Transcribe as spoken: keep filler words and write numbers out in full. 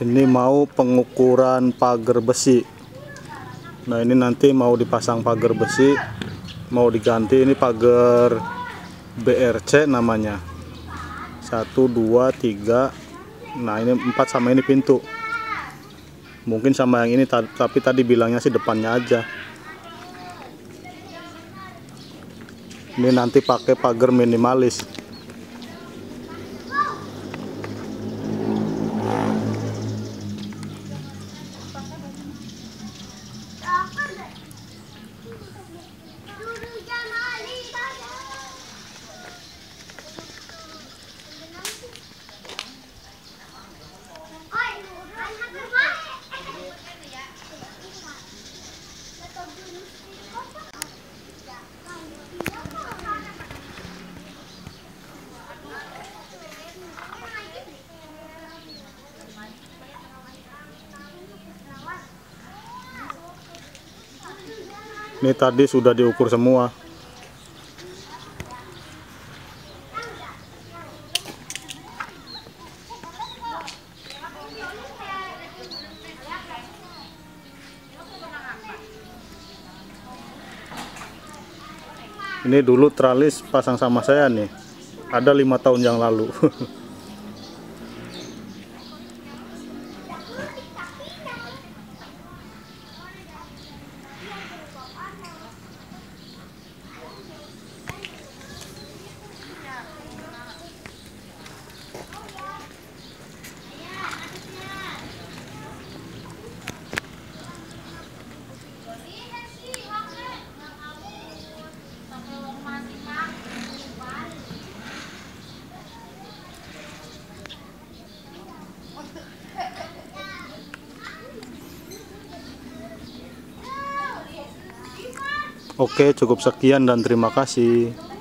Ini mau pengukuran pagar besi. Nah, ini nanti mau dipasang pagar besi, mau diganti. Ini pagar B R C namanya. Satu, dua, tiga. Nah, ini empat sama ini pintu. Mungkin sama yang ini, tapi tadi bilangnya sih depannya aja. Ini nanti pakai pagar minimalis. Ini tadi sudah diukur semua. Ini dulu tralis pasang sama saya nih, ada lima tahun yang lalu. Oke, cukup sekian dan terima kasih.